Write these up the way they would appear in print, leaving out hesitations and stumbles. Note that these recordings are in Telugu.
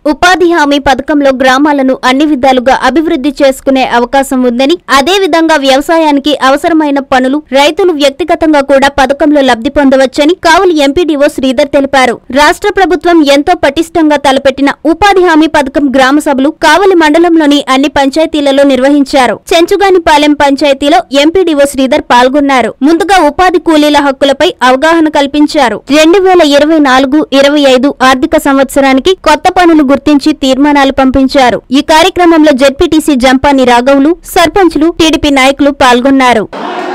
ఉపాధి హామీ పథకంలో గ్రామాలను అన్ని విధాలుగా అభివృద్ధి చేసుకునే అవకాశం ఉందని, అదే విధంగా వ్యవసాయానికి అవసరమైన పనులు రైతులు వ్యక్తిగతంగా కూడా పథకంలో లబ్ధి పొందవచ్చని కావలి ఎంపీడీఓ శ్రీధర్ తెలిపారు. రాష్ట్ర ప్రభుత్వం ఎంతో పటిష్టంగా తలపెట్టిన ఉపాధి హామీ పథకం గ్రామ సభలు కావలి మండలంలోని అన్ని పంచాయతీలలో నిర్వహించారు. చెంచుగానిపాలెం పంచాయతీలో ఎంపీడీఓ శ్రీధర్ పాల్గొన్నారు. ముందుగా ఉపాధి కూలీల హక్కులపై అవగాహన కల్పించారు. 2024-25 ఆర్థిక సంవత్సరానికి కొత్త పనులు గుర్తించి తీర్మానాలు పంపించారు. ఈ కార్యక్రమంలో జెడ్పీటీసీ జంపాని రాఘవులు, సర్పంచ్లు, టీడీపీ నాయకులు పాల్గొన్నారు.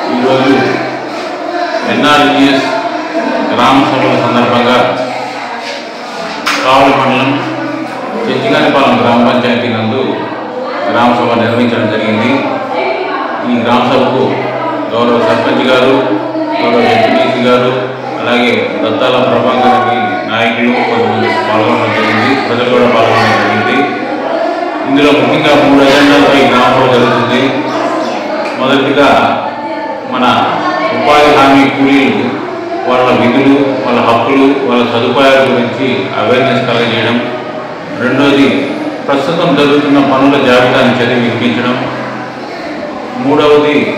గ్రామ పంచాయతీ నందు గ్రామ సభ నిర్వహించడం జరిగింది. ఈ గ్రామ సభకు గౌరవ సర్పంచ్ గారు, గౌరవ జెడ్పీటీసీ గారు, అలాగే దత్తాల ప్రభాకర్ నాయకులు కొంతమంది పాల్గొనడం జరిగింది. ప్రజలు కూడా పాల్గొనడం జరిగింది. ఇందులో ముఖ్యంగా 3 ఎజెండాలపై గ్రామ సభ జరుగుతుంది. మొదటిగా మన ఉపాధి హామీ కూలీలు వాళ్ళ విధులు, వాళ్ళ హక్కులు, వాళ్ళ సదుపాయాల గురించి అవేర్నెస్ కలగజేయడం. రెండోది ప్రస్తుతం జరుగుతున్న పనుల జాబితాను చదివి వినిపించడం. మూడవది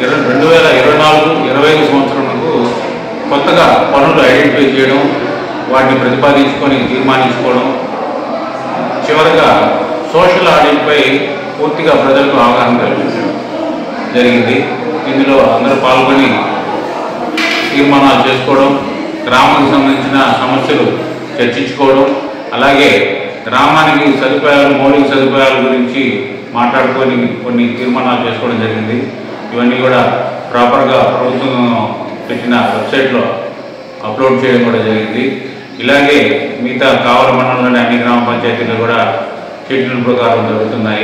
2024-25 సంవత్సరంకు కొత్తగా పనులు ఐడెంటిఫై చేయడం, వాటిని ప్రతిపాదించుకొని తీర్మానించుకోవడం. చివరిగా సోషల్ ఆడిట్పై పూర్తిగా ప్రజలకు అవగాహన కల్పించడం జరిగింది. ఇందులో అందరూ పాల్గొని తీర్మానాలు చేసుకోవడం, గ్రామానికి సంబంధించిన సమస్యలు చర్చించుకోవడం, అలాగే గ్రామానికి సదుపాయాలు, మౌలిక సదుపాయాల గురించి మాట్లాడుకొని కొన్ని తీర్మానాలు చేసుకోవడం జరిగింది. ఇవన్నీ కూడా ప్రాపర్గా ప్రభుత్వం పెట్టిన వెబ్సైట్లో అప్లోడ్ చేయడం కూడా జరిగింది. ఇలాగే మిగతా కావలి మండలంలోని అన్ని గ్రామ పంచాయతీలు కూడా షెడ్యూల్ ప్రకారం జరుగుతున్నాయి.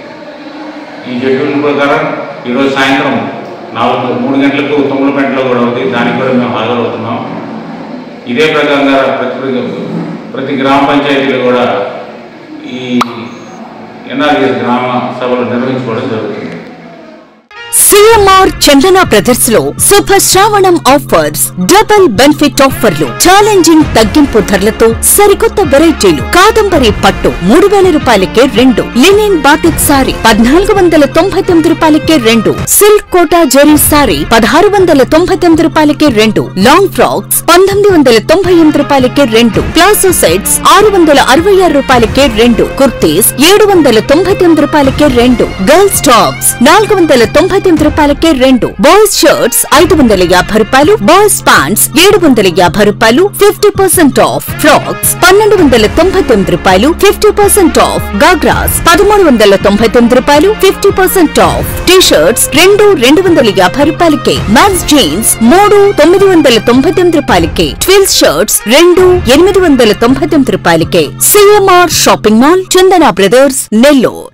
ఈ షెడ్యూల్ ప్రకారం ఈరోజు సాయంత్రం 3 గంటలకు తొమ్మిదిపేటలో కూడా ఉంది. దానికి కూడా మేము హాజరవుతున్నాం. ఇదే ప్రకారంగా ప్రతి గ్రామ పంచాయతీలు కూడా ఈ ఎన్ఆర్ఎస్ గ్రామ సభలు నిర్వహించుకోవడం జరుగుతుంది. సిఎంఆర్ చందన బ్రదర్స్ లో Subha Shravanam offers, double benefit ఆఫర్లు, ఛాలెంజింగ్ తగ్గింపు ధరలతో సరికొత్త వెరైటీలు. కాదంబరి పట్టు 3000 రూపాయలకే 2, లినిన్ బాటిక్ సారీ 1499 రూపాయలకే 2, సిల్క్ కోటా జరీ సారీ 1699 రూపాయలకే 2, లాంగ్ ఫ్రాక్స్ 1998 రూపాయలకే 2, ప్లాజో సెట్స్ 666 రూపాయలకే 2, కుర్తీస్ 799 రూపాయలకే 2, గర్ల్స్ టాప్స్ 499 రూపాయలకే 2, బాయ్స్ షర్ట్స్ 550 రూపాయలు, బాయ్స్ ప్యాంట్స్ 750 రూపాయలు 50% ఆఫ్, ఫ్రాక్స్ 1299 రూపాయలు 50% ఆఫ్, గాగ్రాస్ 1399 రూపాయలు 50% ఆఫ్, టీ షర్ట్స్ 250 రూపాయలకే, మ్యాన్స్ జీన్స్ 999 రూపాయలకే, ట్విల్స్ షర్ట్స్ 899 రూపాయలకే. CMR shopping mall, Chandana brothers, Nellore.